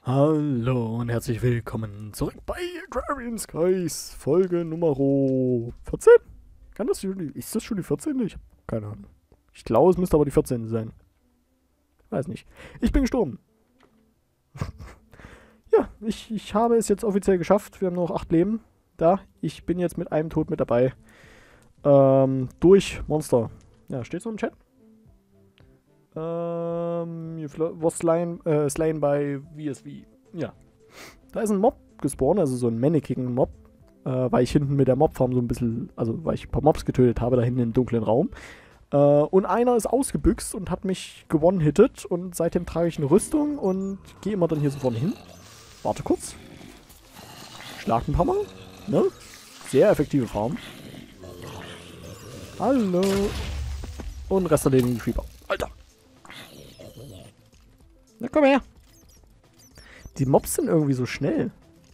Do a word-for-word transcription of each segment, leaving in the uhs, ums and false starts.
Hallo und herzlich willkommen zurück bei Agrarian Skies, Folge Nummer vierzehn? Kann das schon die, ist das schon die vierzehnte? Ich habe keine Ahnung. Ich glaube, es müsste aber die vierzehnte sein. Weiß nicht. Ich bin gestorben. Ja, ich, ich habe es jetzt offiziell geschafft. Wir haben noch acht Leben. Da, ich bin jetzt mit einem Tod mit dabei. Ähm, durch Monster. Ja, steht so im Chat. Ähm, you was slain, äh, slain by V S V. Ja. Da ist ein Mob gespawnt, also so ein mannequin Mob. Äh, weil ich hinten mit der Mobfarm so ein bisschen, also weil ich ein paar Mobs getötet habe, da hinten im dunklen Raum. Äh, und einer ist ausgebüxt und hat mich gewonnen-hittet und seitdem trage ich eine Rüstung und gehe immer dann hier so vorne hin. Warte kurz. Schlag ein paar Mal. Ne? Sehr effektive Farm. Hallo. Und Rest erledigen die Creeper. Alter. Na komm her. Die Mobs sind irgendwie so schnell.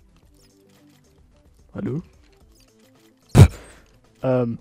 Hallo? Pff. Ähm.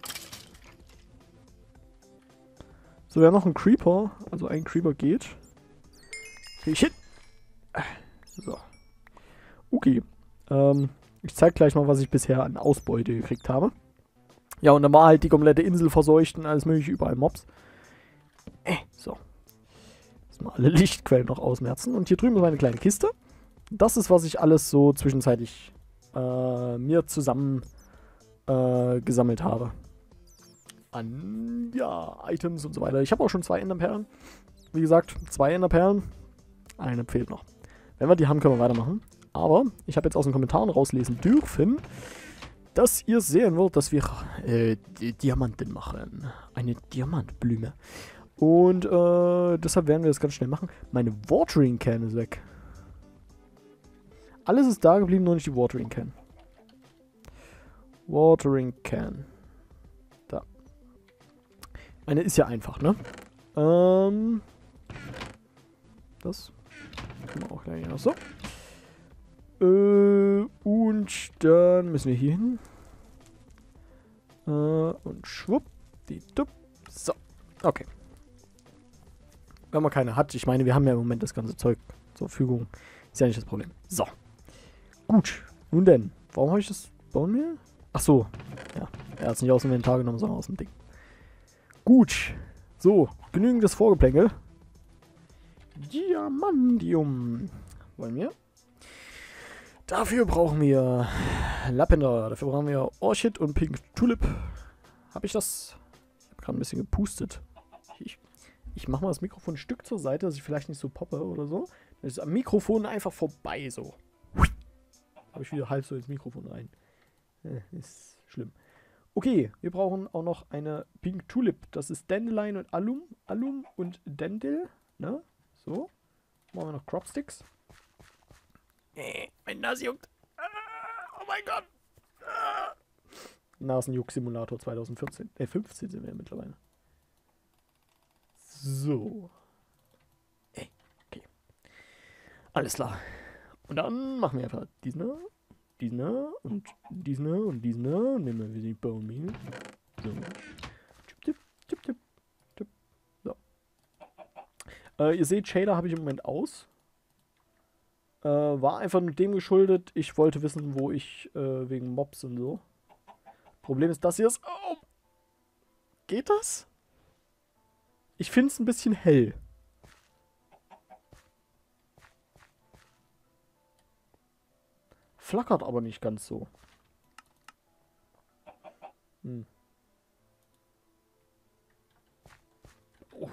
So, wir haben noch einen Creeper. Also ein Creeper geht. Krieg ich hin. So. Okay. Ähm, ich zeig gleich mal, was ich bisher an Ausbeute gekriegt habe. Ja, und dann war halt die komplette Insel verseucht und alles mögliche, überall Mobs. Äh, so. Jetzt mal alle Lichtquellen noch ausmerzen. Und hier drüben ist eine kleine Kiste. Das ist, was ich alles so zwischenzeitlich äh, mir zusammen äh, gesammelt habe. An, ja, Items und so weiter. Ich habe auch schon zwei Enderperlen. Wie gesagt, zwei Enderperlen. Eine fehlt noch. Wenn wir die haben, können wir weitermachen. Aber ich habe jetzt aus den Kommentaren rauslesen dürfen, dass ihr sehen wollt, dass wir äh, Diamanten machen. Eine Diamantblume. Und äh, deshalb werden wir das ganz schnell machen. Meine Watering Can ist weg. Alles ist da geblieben, nur nicht die Watering Can. Watering Can. Da. Eine ist ja einfach, ne? Ähm. Das. Können wir auch gleich noch so. Äh, und dann müssen wir hier hin. Äh, und schwupp. Die dupp. So. Okay. Wenn man keine hat. Ich meine, wir haben ja im Moment das ganze Zeug zur Verfügung. Ist ja nicht das Problem. So. Gut. Nun denn. Warum habe ich das bauen wir? Ach so. Ja. Er hat es nicht aus dem Inventar genommen, sondern aus dem Ding. Gut. So. Genügendes Vorgeplänkel. Diamantium. Wollen wir? Dafür brauchen wir Lavender. Dafür brauchen wir Orchid und Pink Tulip. Habe ich das? Ich habe gerade ein bisschen gepustet. Ich, ich mache mal das Mikrofon ein Stück zur Seite, dass ich vielleicht nicht so poppe oder so. Dann ist am Mikrofon einfach vorbei so. Habe ich wieder halb so ins Mikrofon rein. Äh, ist schlimm. Okay, wir brauchen auch noch eine Pink Tulip. Das ist Dandelion und Alum. Alum und Dandel. Ne? So. Machen wir noch Cropsticks. Äh, mein Nase juckt. Ah, oh mein Gott. Ah. Nasenjuck-Simulator zwanzig vierzehn. Äh, fünfzehn sind wir ja mittlerweile. So. Ey, okay. Alles klar. Und dann machen wir einfach diesen, diesen und diesen und diesen und nehmen wir wieder die Bone Meal. So. Tipp, tipp, tipp, tipp. So. Äh, ihr seht, Shader habe ich im Moment aus. Äh, war einfach nur dem geschuldet, ich wollte wissen, wo ich äh, wegen Mobs und so. Problem ist, das hier ist. Oh. Geht das? Ich finde es ein bisschen hell. Flackert aber nicht ganz so. Hm. Oh.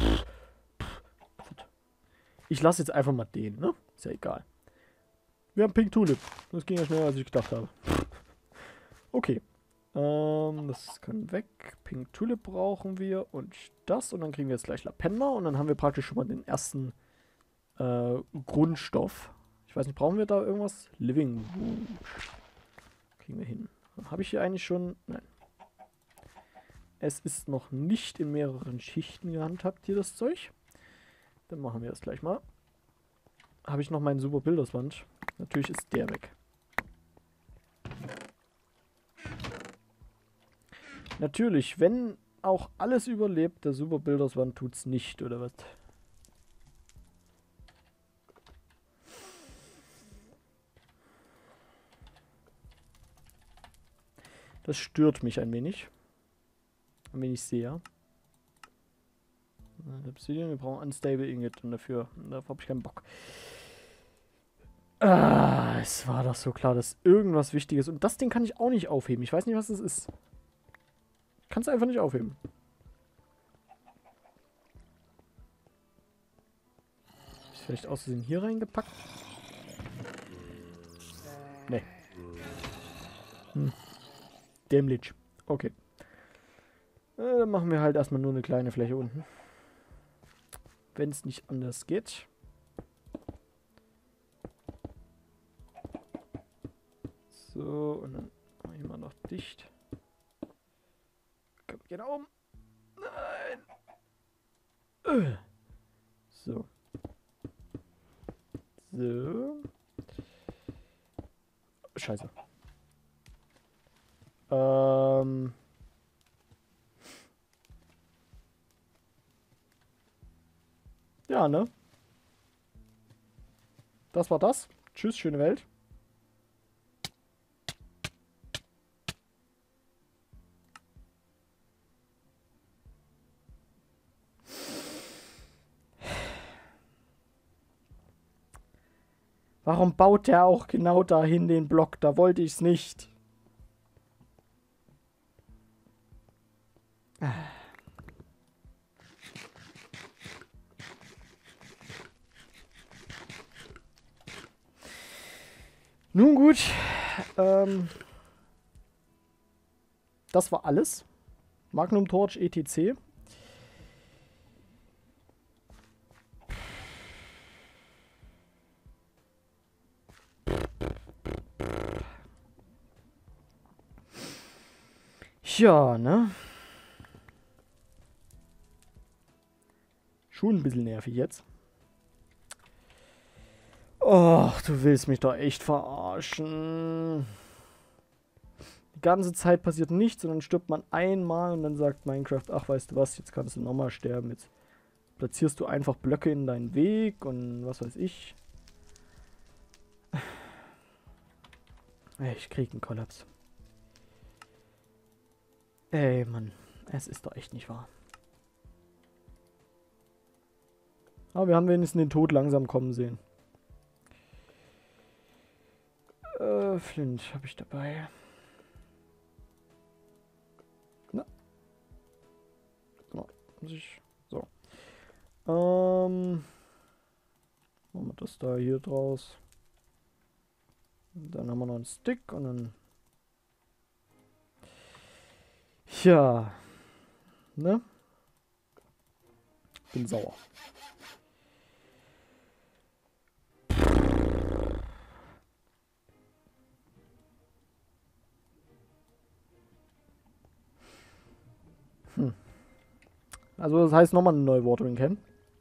Ich lasse jetzt einfach mal den, ne? Ist ja egal. Wir haben Pink Tulip. Das ging ja schneller, als ich gedacht habe. Okay. Ähm, das kann weg. Pink Tulip brauchen wir und das. Und dann kriegen wir jetzt gleich Lavender. Und dann haben wir praktisch schon mal den ersten äh, Grundstoff. Ich weiß nicht, brauchen wir da irgendwas? Living Wood. Kriegen wir hin. Habe ich hier eigentlich schon... Nein. Es ist noch nicht in mehreren Schichten gehandhabt hier das Zeug. Dann machen wir das gleich mal. Habe ich noch meinen super Bilderswand? Natürlich ist der weg. Natürlich, wenn auch alles überlebt, der super Bilderswand tut's nicht, oder was? Das stört mich ein wenig. Ein wenig sehr. Obsidian, wir brauchen Unstable Ingot und dafür, dafür habe ich keinen Bock. Ah, es war doch so klar, dass irgendwas Wichtiges... Und das Ding kann ich auch nicht aufheben. Ich weiß nicht, was das ist. Ich kann es einfach nicht aufheben. Hab ich vielleicht aus Versehen hier reingepackt? Nee. Hm. Dämlich. Okay. Äh, dann machen wir halt erstmal nur eine kleine Fläche unten. Wenn es nicht anders geht. So, und dann machen wir mal noch dicht. Komm, geh nach oben. Nein. Äh. So. So. Scheiße. Ähm. Ja, ne? Das war das. Tschüss, schöne Welt. Warum baut der auch genau dahin den Block? Da wollte ich es nicht. Nun gut. Ähm, das war alles. Magnum Torch et cetera. Ja, ne? Schon ein bisschen nervig jetzt. Och, du willst mich doch echt verarschen. Die ganze Zeit passiert nichts und dann stirbt man einmal und dann sagt Minecraft, ach, weißt du was, jetzt kannst du nochmal sterben. Jetzt platzierst du einfach Blöcke in deinen Weg und was weiß ich. Ich krieg einen Kollaps. Ey, Mann. Es ist doch echt nicht wahr. Aber wir haben wenigstens den Tod langsam kommen sehen. Äh, Flint habe ich dabei. Na. Muss ich... So. Ähm... Machen wir das da hier draus. Dann haben wir noch einen Stick und dann... Ja. Ne? Bin sauer. Hm. Also das heißt nochmal eine neue Watering Can.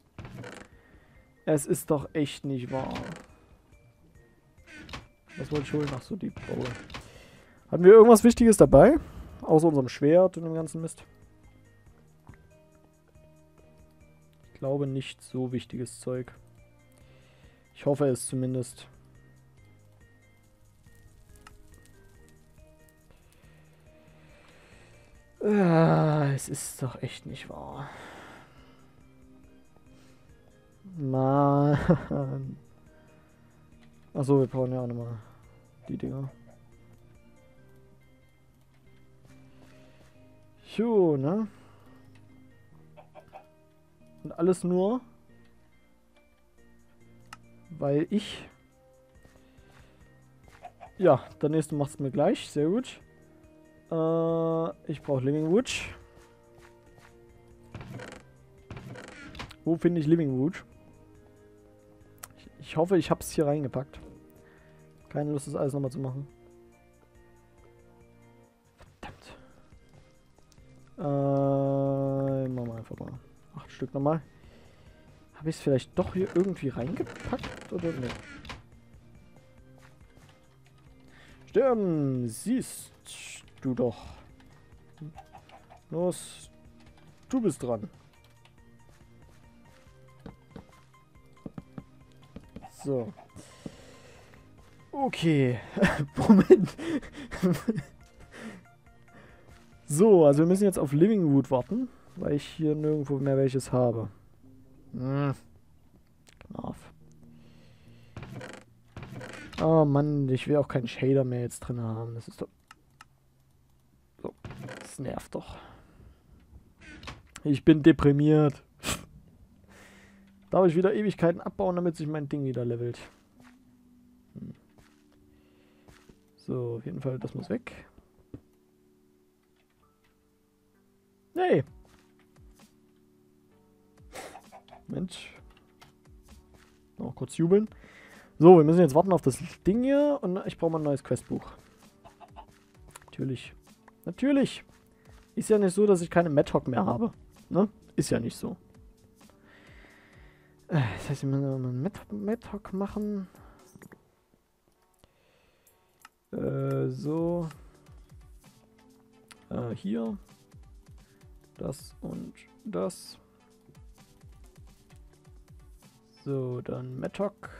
Es ist doch echt nicht wahr. Was wollte ich holen? Ach so, die Bowl. Hatten wir irgendwas Wichtiges dabei? Außer unserem Schwert und dem ganzen Mist. Ich glaube nicht so wichtiges Zeug. Ich hoffe es zumindest. Ah, es ist doch echt nicht wahr. Mann. Achso, wir brauchen ja auch nochmal die Dinger. Jo, ne? Und alles nur, weil ich... Ja, der nächste macht es mir gleich. Sehr gut. Äh, ich brauche Living Wood. Wo finde ich Living Wood? Ich, ich hoffe, ich habe es hier reingepackt. Keine Lust, das alles nochmal zu machen. Verdammt. Äh, machen wir einfach mal. Acht Stück nochmal. Habe ich es vielleicht doch hier irgendwie reingepackt oder nicht? Sterben, siehst du doch. Los, du bist dran. So. Okay. Moment. So, also wir müssen jetzt auf Living Wood warten, weil ich hier nirgendwo mehr welches habe. Hm. Knauf. Oh Mann, ich will auch keinen Shader mehr jetzt drin haben. Das ist doch... So, das nervt doch. Ich bin deprimiert. Darf ich wieder Ewigkeiten abbauen, damit sich mein Ding wieder levelt. Hm. So, auf jeden Fall, das muss weg. Nee. Mensch. Noch kurz jubeln. So, wir müssen jetzt warten auf das Ding hier und ich brauche mal ein neues Questbuch. Natürlich. Natürlich. Ist ja nicht so, dass ich keine Madhock mehr habe. Ne? Ist ja nicht so. Das heißt, wir müssen mal einen Madhock machen. Äh, so. Äh, hier. Das und das. So, dann Madhock.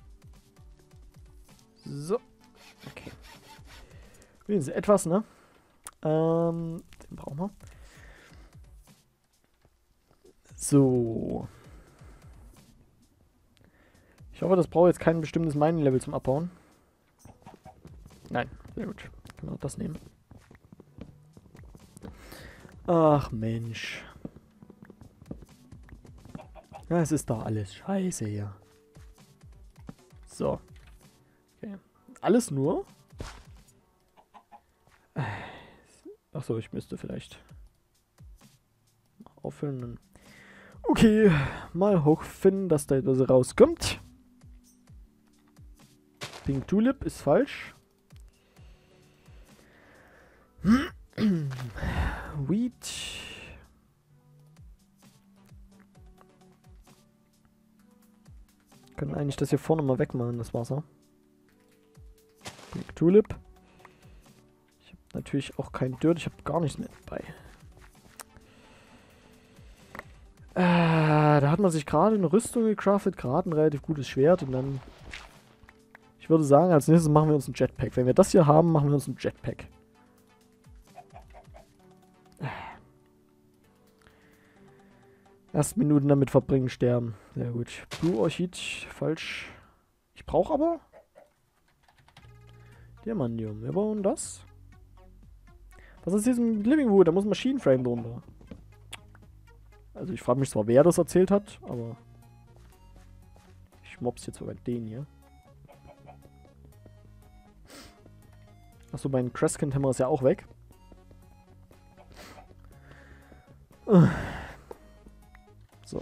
So. Okay. Wenigstens etwas, ne? Ähm, den brauchen wir. So. Ich hoffe, das braucht jetzt kein bestimmtes Mining-Level zum Abbauen. Nein, sehr gut. Können wir auch das nehmen. Ach Mensch. Ja, es ist doch alles scheiße hier. So. Okay. Alles nur? Achso, ich müsste vielleicht auffüllen. Okay, mal hochfinden, dass da etwas rauskommt. Pink Tulip ist falsch. Wheat. Können eigentlich das hier vorne mal wegmachen, das Wasser. Pink Tulip. Ich habe natürlich auch kein Dirt, ich habe gar nichts mehr dabei. Äh, da hat man sich gerade eine Rüstung gecraftet, gerade ein relativ gutes Schwert und dann... Ich würde sagen, als nächstes machen wir uns ein Jetpack. Wenn wir das hier haben, machen wir uns ein Jetpack. Erst Minuten damit verbringen, sterben. Sehr gut. Blue Orchid, falsch. Ich brauche aber Diamantium. Wir brauchen das. Was ist diesem Living Wood? Da muss ein Machine Frame drunter. Also ich frage mich zwar, wer das erzählt hat, aber ich mobs jetzt sogar den hier. Achso, mein Crescent Hammer ist ja auch weg. So.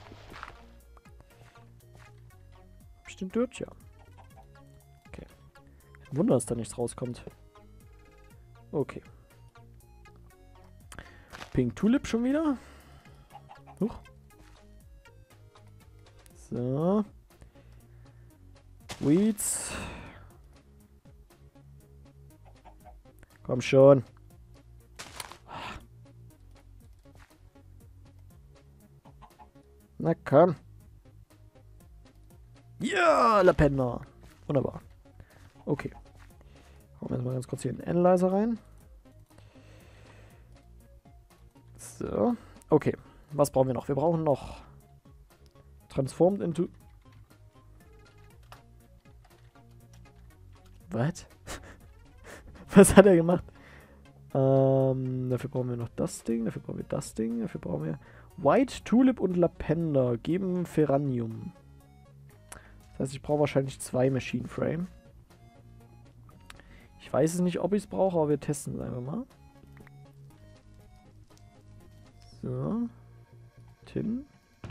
Bestimmt Dirt, ja. Okay. Wunder, dass da nichts rauskommt. Okay. Pink Tulip schon wieder. Huch. So. Weeds. Komm schon. Na komm. Ja, Lapender. Wunderbar. Okay. Hauen wir jetzt mal ganz kurz hier in den Analyzer rein. So. Okay. Was brauchen wir noch? Wir brauchen noch Transformed into... Was? Was hat er gemacht? Ähm, dafür brauchen wir noch das Ding, dafür brauchen wir das Ding, dafür brauchen wir White Tulip und Lapender geben Ferranium. Das heißt, ich brauche wahrscheinlich zwei Machine Frame. Ich weiß es nicht, ob ich es brauche, aber wir testen es einfach mal. So. Tin.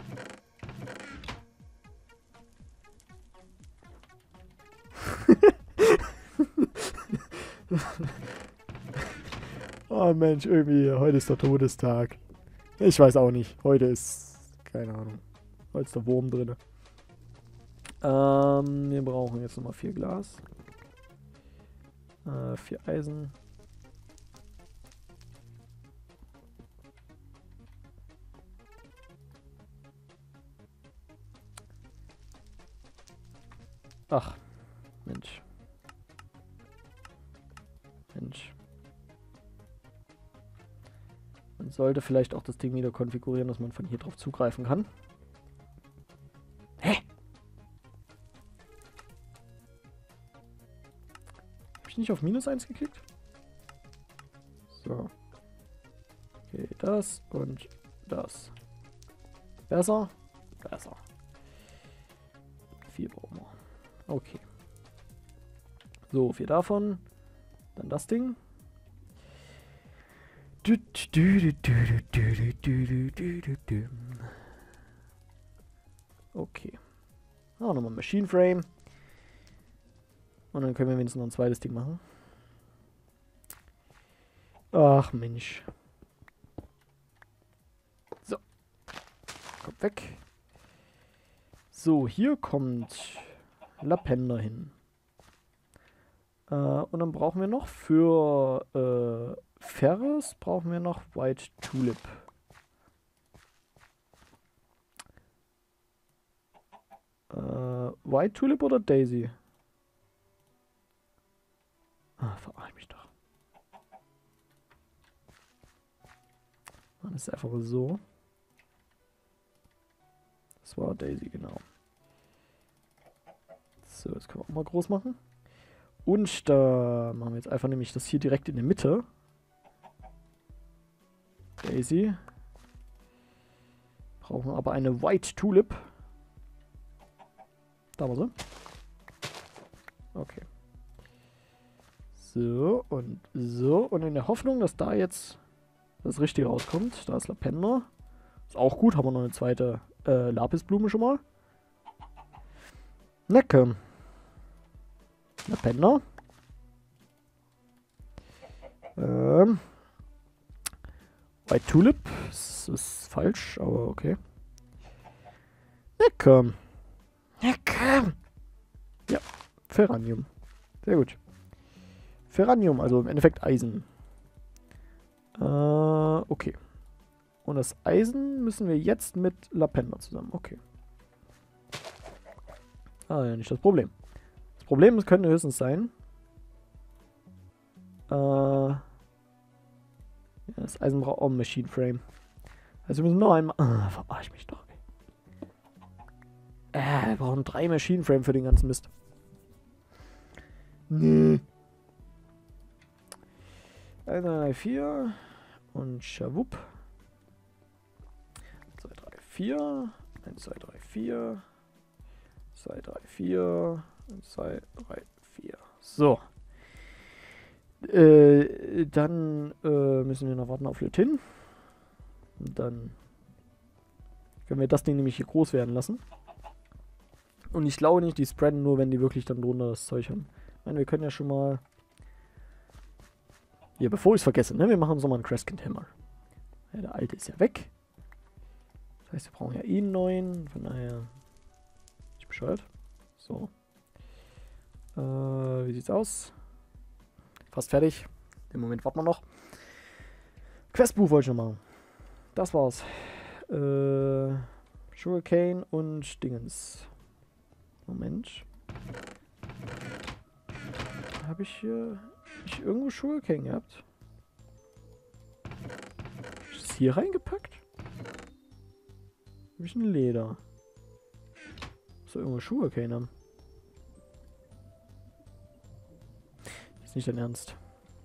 Oh Mensch, irgendwie, heute ist der Todestag. Ich weiß auch nicht. Heute ist, keine Ahnung. Heute ist der Wurm drin. Ähm, wir brauchen jetzt nochmal vier Glas. Äh, vier Eisen. Ach, Mensch. Mensch. Man sollte vielleicht auch das Ding wieder konfigurieren, dass man von hier drauf zugreifen kann. Hä? Hab ich nicht auf minus eins geklickt? So. Okay, das und das. Besser? Besser. Vier brauchen wir. Okay. So, vier davon. Dann das Ding. Okay. Ah, nochmal Machine Frame. Und dann können wir wenigstens noch ein zweites Ding machen. Ach Mensch. So. Kommt weg. So, hier kommt Lapender hin. Äh, und dann brauchen wir noch für äh, Ferris brauchen wir noch White Tulip. Äh, White Tulip oder Daisy? Ah, verarsch mich doch. Das ist einfach so. Das war Daisy, genau. So, das können wir auch mal groß machen. Und da machen wir jetzt einfach nämlich das hier direkt in der Mitte. Daisy. Brauchen aber eine White Tulip. Da war sie. Okay. So und so. Und in der Hoffnung, dass da jetzt das Richtige rauskommt. Da ist Lapender. Ist auch gut. Haben wir noch eine zweite äh, Lapisblume schon mal. Necke. Lapender. Ähm. White Tulip. Das ist falsch, aber okay. Necke. Necke. Ja. Ferranium. Sehr gut. Ferranium, also im Endeffekt Eisen. Äh, okay. Und das Eisen müssen wir jetzt mit Lapender zusammen. Okay. Ah, ja, nicht das Problem. Das Problem könnte höchstens sein. Äh, ja, das Eisen braucht auch ein Machine Frame. Also wir müssen noch einmal... Ah, verarsch mich doch. Äh, wir brauchen drei Machine Frame für den ganzen Mist. Nee. eins, zwei, drei, vier. Und schawupp. zwei, drei, vier. eins, zwei, drei, vier. zwei, drei, vier. zwei, drei, vier. So. Äh, dann äh, müssen wir noch warten auf Lutin. Und dann können wir das Ding nämlich hier groß werden lassen. Und ich glaube nicht, die spreaden nur, wenn die wirklich dann drunter das Zeug haben. Ich meine, wir können ja schon mal... Ja, bevor ich es vergesse, ne? Wir machen uns nochmal einen Crescent Hammer. Ja, der alte ist ja weg. Das heißt, wir brauchen ja eh einen neuen. Von daher... Ich bescheuert. So. Äh, wie sieht's aus? Fast fertig. Im Moment warten wir noch. Questbuch wollte ich noch machen. Das war's. Äh, Sugarcane und Dingens. Moment. Habe ich hier... Hab ich irgendwo Sugarcane gehabt? Hab ich das hier reingepackt? Habe ich ein Leder? Muss da irgendwo Sugarcane haben? Ist nicht dein Ernst.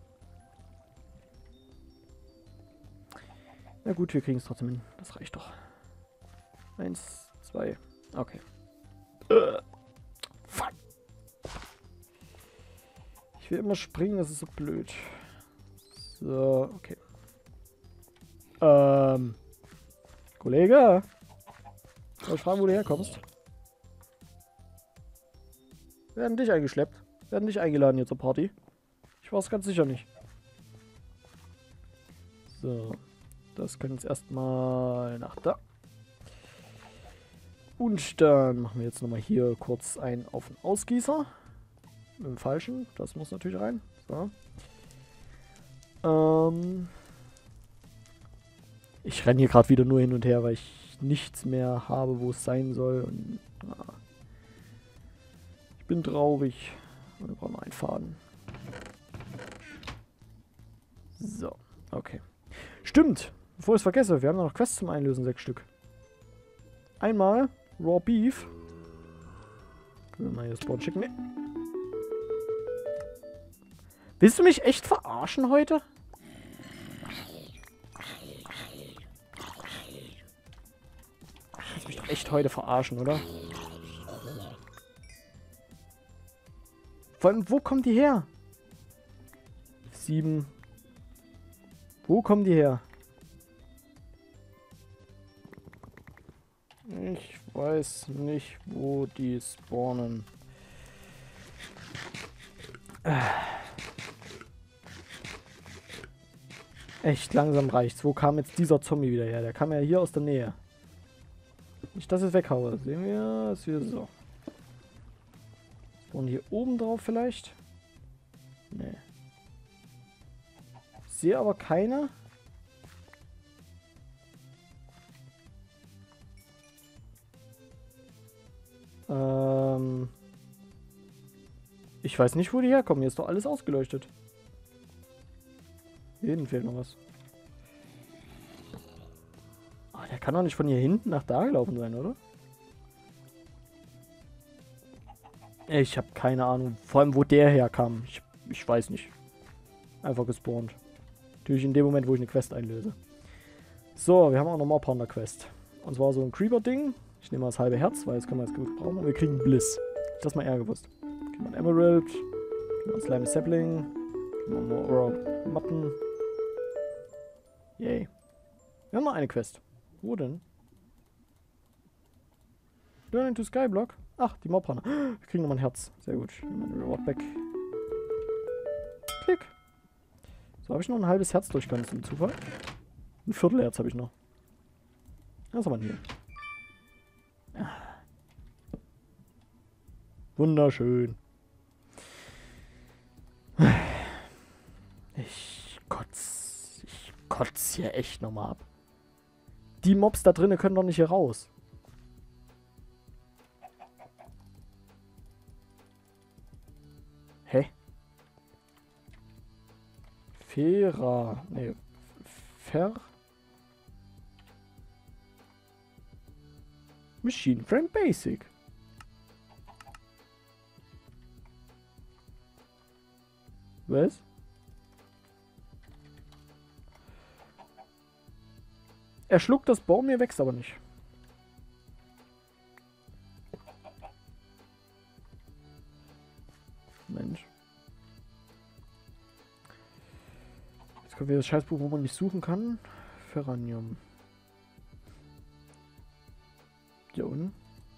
Na gut, wir kriegen es trotzdem hin. Das reicht doch. Eins, zwei. Okay. Uh, fuck. Ich will immer springen, das ist so blöd. So, okay. Ähm. Kollege? Soll ich fragen, wo du herkommst? Wir werden dich eingeschleppt. Wir werden dich eingeladen hier zur Party. Ich war es ganz sicher nicht. So. Das können jetzt erstmal nach da. Und dann machen wir jetzt nochmal hier kurz einen auf den Ausgießer. Mit dem falschen. Das muss natürlich rein. So. Ähm. Ich renne hier gerade wieder nur hin und her, weil ich nichts mehr habe, wo es sein soll. Und, ah. Ich bin traurig. Wir brauchen noch einen Faden. So. Okay. Stimmt. Bevor ich es vergesse, wir haben noch Quests zum Einlösen, sechs Stück. Einmal Raw Beef. Können wir mal hier Spawn Chicken. Nee. Willst du mich echt verarschen heute? Willst du mich doch echt heute verarschen, oder? Vor allem, wo kommen die her? Sieben. Wo kommen die her? Ich weiß nicht, wo die spawnen. Echt langsam reicht's. Wo kam jetzt dieser Zombie wieder her? Der kam ja hier aus der Nähe. Nicht, dass ich es weghaue. Sehen wir, ist wieder so. Und hier oben drauf vielleicht? Nee. Ich sehe aber keine. Ähm. Ich weiß nicht, wo die herkommen. Hier ist doch alles ausgeleuchtet. Hier hinten fehlt noch was. Ah, der kann doch nicht von hier hinten nach da gelaufen sein, oder? Ich habe keine Ahnung. Vor allem, wo der herkam. Ich, ich weiß nicht. Einfach gespawnt. Natürlich in dem Moment, wo ich eine Quest einlöse. So, wir haben auch noch mal eine Quest. Und zwar so ein Creeper-Ding. Ich nehme mal das halbe Herz, weil das können wir jetzt gut brauchen. Und wir kriegen Bliss. Das mal eher gewusst. Kriegen wir ein Emerald. Kriegen wir ein Slime Sapling. Kriegen wir more Matten. Yay. Wir haben noch eine Quest. Wo denn? Learn into Skyblock. Ach, die Mobhunter. Wir kriegen nochmal ein Herz. Sehr gut. Nehmen wir ein Reward back. Klick. So, habe ich noch ein halbes Herz durch ganz im Zufall. Ein Viertelherz habe ich noch. Was haben wir hier? Wunderschön. Ich kotz. Ich kotz hier echt nochmal ab. Die Mobs da drinnen können doch nicht hier raus. Hä? Fera. Nee. Fer. Machine Frame Basic. Was? Er schluckt das Baum, mir wächst aber nicht. Mensch. Jetzt kommt wieder das Scheißbuch, wo man nicht suchen kann. Ferranium. Ja und?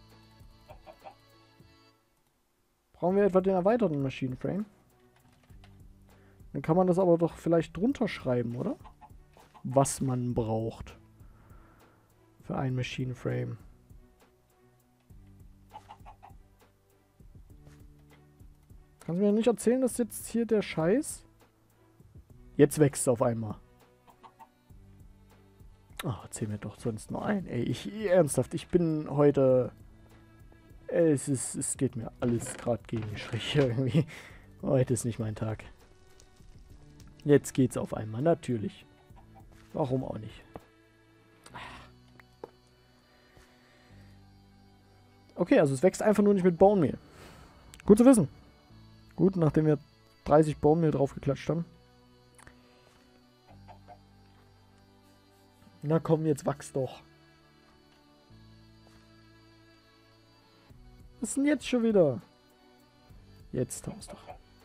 Brauchen wir etwa den erweiterten Machine Frame? Dann kann man das aber doch vielleicht drunter schreiben, oder? Was man braucht. Für ein Machine Frame. Kannst du mir nicht erzählen, dass jetzt hier der Scheiß... Jetzt wächst es auf einmal. Oh, erzähl mir doch sonst noch ein. Ey, ich, ernsthaft, ich bin heute... Es, ist, es geht mir alles gerade gegen die Striche irgendwie. Heute ist nicht mein Tag. Jetzt geht's auf einmal, natürlich. Warum auch nicht? Okay, also es wächst einfach nur nicht mit Bone Meal. Gut zu wissen. Gut, nachdem wir dreißig Bone Meal draufgeklatscht haben. Na komm, jetzt wachs doch. Was ist denn jetzt schon wieder? Jetzt haben wir es doch.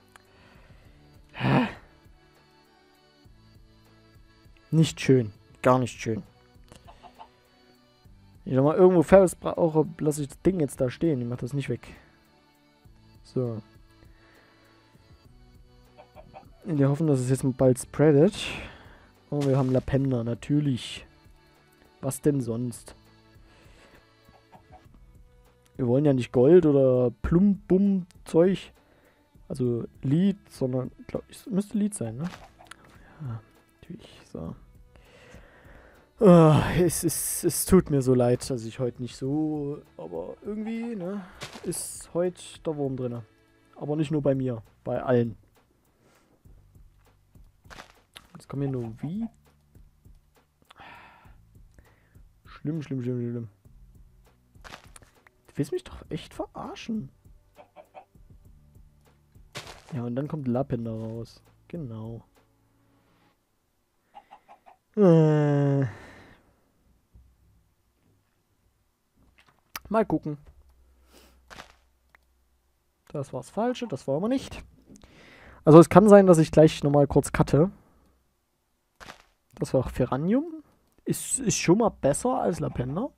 Nicht schön. Gar nicht schön. Wenn ich nochmal irgendwo Ferris brauche, lasse ich das Ding jetzt da stehen. Ich mach das nicht weg. So. In der Hoffnung, dass es jetzt bald spreadet. Oh, wir haben Lapender, natürlich. Was denn sonst? Wir wollen ja nicht Gold oder Plum-Bum-Zeug. Also Lied, sondern, glaube ich, es müsste Lied sein, ne? Ja, natürlich, so. Oh, es, es, es tut mir so leid, dass ich heute nicht so, aber irgendwie, ne, ist heute der Wurm drin. Aber nicht nur bei mir, bei allen. Jetzt kommen hier nur wie. Schlimm, schlimm, schlimm, schlimm. Du willst mich doch echt verarschen. Ja, und dann kommt Lavender raus. Genau. Äh. Mal gucken. Das war's Falsche, das war aber nicht. Also es kann sein, dass ich gleich nochmal kurz cutte. Das war Ferranium. Ist, ist schon mal besser als Lavender.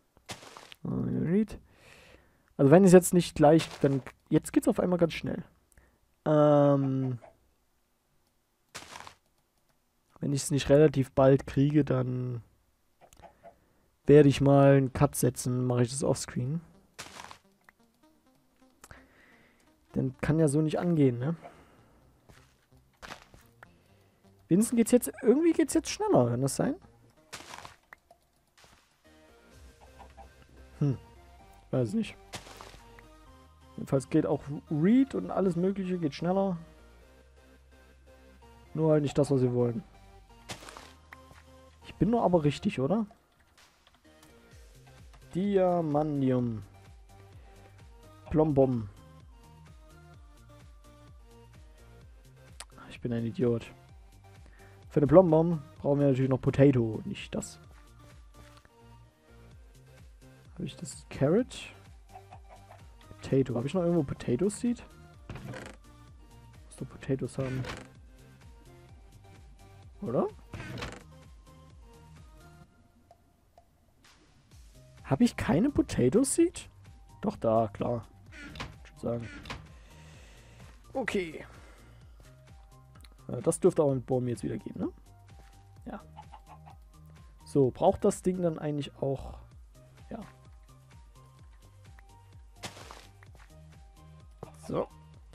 Also wenn ich es jetzt nicht gleich, dann jetzt geht's auf einmal ganz schnell. Ähm, wenn ich es nicht relativ bald kriege, dann werde ich mal einen Cut setzen, mache ich das offscreen. Dann kann ja so nicht angehen, ne? Wenigstens geht's jetzt, irgendwie geht's jetzt schneller, kann das sein? Hm, weiß nicht. Jedenfalls geht auch Read und alles mögliche geht schneller. Nur halt nicht das, was wir wollen. Ich bin nur aber richtig, oder? Diamantium. Plombom. Ich bin ein Idiot. Für eine Plombom brauchen wir natürlich noch Potato, nicht das. Habe ich das Carrot? Potato. Habe ich noch irgendwo Potato Seed? Muss doch Potatoes haben. Oder? Habe ich keine Potato Seed? Doch, da, klar. Ich würde sagen. Okay. Äh, das dürfte auch mit Baum jetzt wieder gehen, ne? Ja. So, braucht das Ding dann eigentlich auch... Ja. So.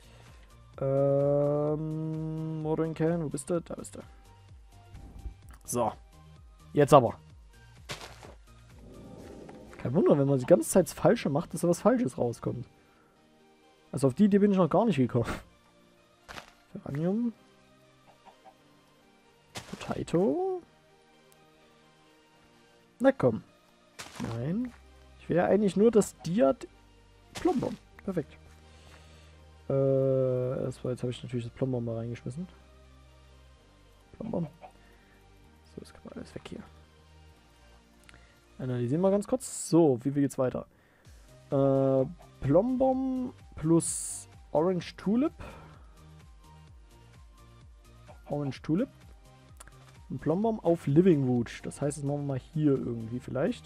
Ähm... Watering Can, wo bist du? Da bist du. So. Jetzt aber. Kein Wunder, wenn man die ganze Zeit das Falsche macht, dass da was Falsches rauskommt. Also auf die Idee bin ich noch gar nicht gekommen. Ferranium. Potato. Na komm. Nein. Ich will ja eigentlich nur das Diat Plombom. Perfekt. Äh, das war, jetzt habe ich natürlich das Plombom mal reingeschmissen. Plombom. So, das kann man alles weg hier. Analysieren wir ganz kurz. So, wie geht's weiter? Äh, Plombom plus Orange Tulip. Orange Tulip. Ein Plombom auf Living Root. Das heißt, das machen wir mal hier irgendwie vielleicht.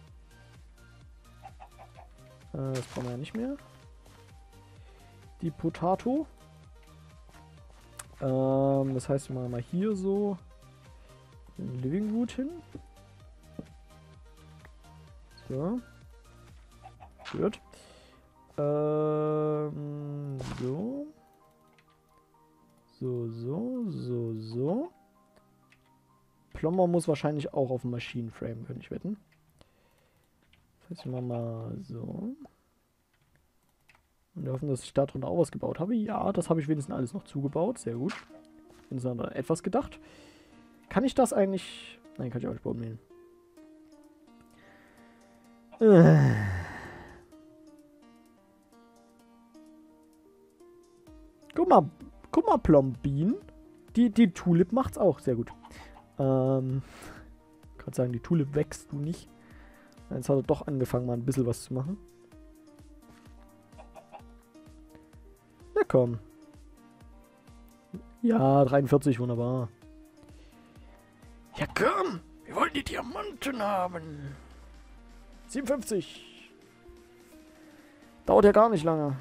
Äh, das brauchen wir ja nicht mehr. Die Potato. Ähm, das heißt, wir machen mal hier so den Living Root hin. So. Gut. Ähm, so. So, so, so, so. Plomber muss wahrscheinlich auch auf dem Maschinenframe, könnte ich wetten. Das heißt, wir machen mal so. Und wir hoffen, dass ich da drunter auch was gebaut habe. Ja, das habe ich wenigstens alles noch zugebaut. Sehr gut. Wenigstens an etwas gedacht. Kann ich das eigentlich... Nein, kann ich auch nicht bauen. Äh. Guck mal, guck mal, Plombin. Die, die Tulip macht's auch. Sehr gut. Ähm, ich kann sagen, die Tulip wächst du nicht. Jetzt hat er doch angefangen, mal ein bisschen was zu machen. Na komm. Ja, dreiundvierzig, wunderbar. Ja komm, wir wollen die Diamanten haben. siebenundfünfzig. Dauert ja gar nicht lange.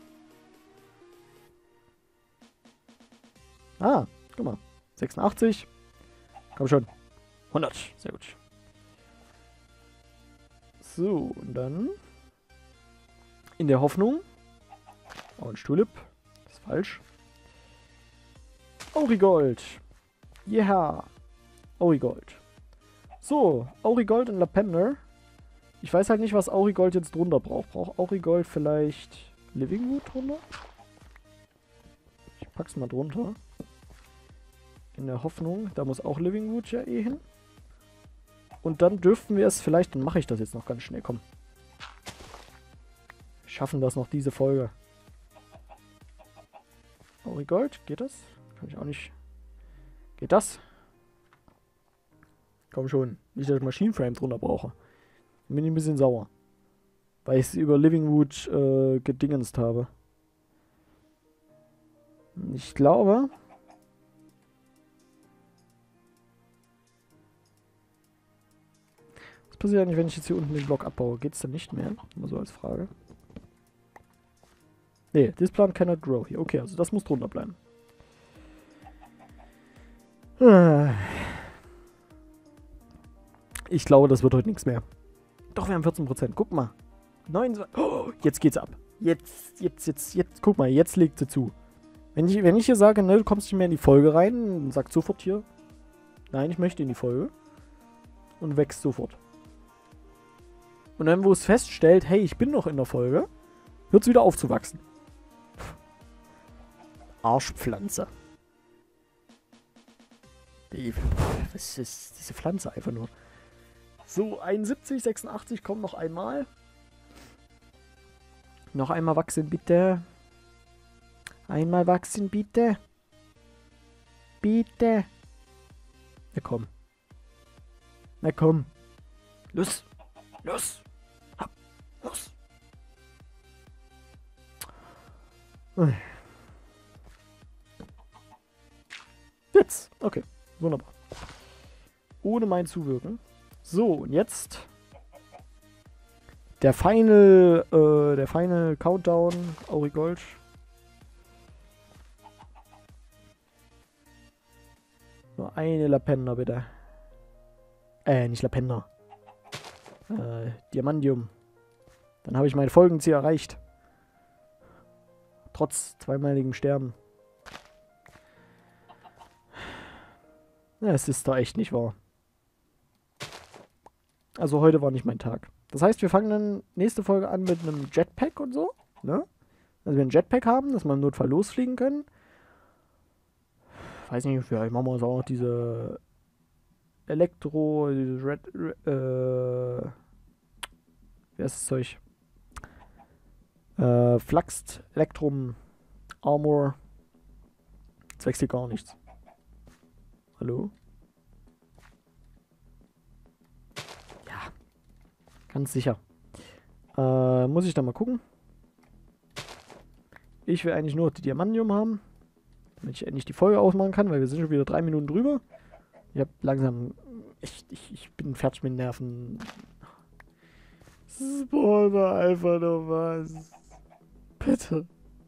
Ah, guck mal. sechsundachtzig. Komm schon. hundert. Sehr gut. So, und dann in der Hoffnung. Orange Tulip. Das ist falsch. Aurigold. Yeah. Aurigold. So, Aurigold und Lavender. Ich weiß halt nicht, was Aurigold jetzt drunter braucht. Braucht Aurigold vielleicht Living Root drunter? Ich pack's mal drunter. In der Hoffnung, da muss auch Living Root ja eh hin. Und dann dürften wir es vielleicht, dann mache ich das jetzt noch ganz schnell, komm. Wir schaffen das noch diese Folge. Aurigold, geht das? Kann ich auch nicht. Geht das? Komm schon. Nicht, dass ich Machine Frame drunter brauche. Dann bin ich ein bisschen sauer. Weil ich es über Livingwood äh, gedingenst habe. Ich glaube... Was passiert eigentlich, wenn ich jetzt hier unten den Block abbaue? Geht es dann nicht mehr? Mal so als Frage. Nee, this plant cannot grow here. Okay, also das muss drunter bleiben. Ich glaube, das wird heute nichts mehr. Doch, wir haben vierzehn Prozent. Guck mal. neunundzwanzig. Oh, jetzt geht's ab. Jetzt, jetzt, jetzt, jetzt. Guck mal, jetzt legt sie zu. Wenn ich, wenn ich hier sage, ne, du kommst nicht mehr in die Folge rein, sagt sofort hier, nein, ich möchte in die Folge. Und wächst sofort. Und dann, wo es feststellt, hey, ich bin noch in der Folge, hört es wieder auf zu wachsen. Arschpflanze. Die, was ist diese Pflanze einfach nur? So, einundsiebzig, sechsundachtzig kommt noch einmal. Noch einmal wachsen, bitte. Einmal wachsen, bitte. Bitte. Na komm. Na komm. Los. Los. Hopp. Los. Jetzt. Okay. Wunderbar. Ohne mein Zuwirken. So, und jetzt der Final, äh, der Final Countdown, Aurigold. Nur eine Lapender, bitte. Äh, nicht Lapender. Äh, Diamantium. Dann habe ich mein Folgenziel erreicht. Trotz zweimaligem Sterben. Ja, es ist da echt nicht wahr. Also heute war nicht mein Tag. Das heißt, wir fangen dann nächste Folge an mit einem Jetpack und so. Ne? Also wir ein Jetpack haben, dass wir im Notfall losfliegen können. Weiß nicht, vielleicht machen wir uns auch noch diese Elektro, diese Red, äh, wie heißt das Zeug? Äh, Flaxt, Elektrum, Armor. Jetzt wächst hier gar nichts. Hallo? Ja. Ganz sicher. Äh, muss ich da mal gucken. Ich will eigentlich nur die Diamantium haben. Damit ich endlich die Folge ausmachen kann, weil wir sind schon wieder drei Minuten drüber. Ich hab langsam... Ich, ich, ich bin fertig mit den Nerven. Spawn einfach noch was. Bitte.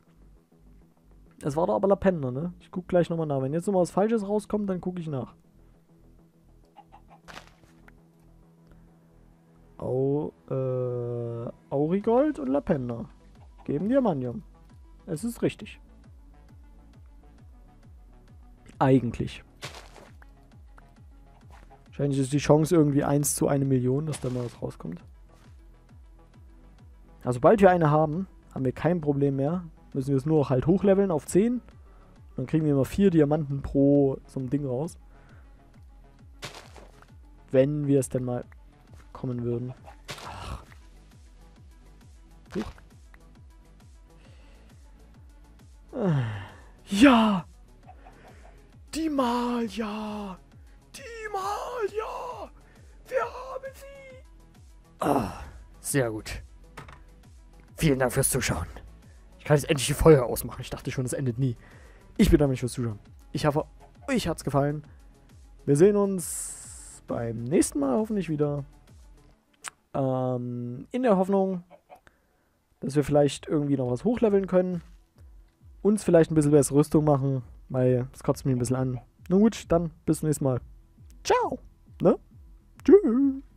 Es war doch aber Lapender, ne? Ich guck gleich nochmal nach. Wenn jetzt nochmal was Falsches rauskommt, dann gucke ich nach. Au, äh, Aurigold und Lapender. Geben Diamantium. Es ist richtig. Eigentlich. Wahrscheinlich ist die Chance irgendwie eins zu eine Million, dass da mal was rauskommt. Also sobald wir eine haben, haben wir kein Problem mehr. Müssen wir es nur noch halt hochleveln auf zehn. Dann kriegen wir immer vier Diamanten pro so ein Ding raus. Wenn wir es denn mal kommen würden. Ach. Huch. Ja! Die Malia! Die Malia! Wir haben sie! Ah, sehr gut. Vielen Dank fürs Zuschauen. Ich kann jetzt endlich die Folge ausmachen. Ich dachte schon, es endet nie. Ich bedanke mich fürs Zuschauen. Ich hoffe, euch hat's gefallen. Wir sehen uns beim nächsten Mal hoffentlich wieder. Ähm, in der Hoffnung, dass wir vielleicht irgendwie noch was hochleveln können. Uns vielleicht ein bisschen bessere Rüstung machen, weil es kotzt mich ein bisschen an. Nun gut, dann bis zum nächsten Mal. Ciao. Ne? Tschüss.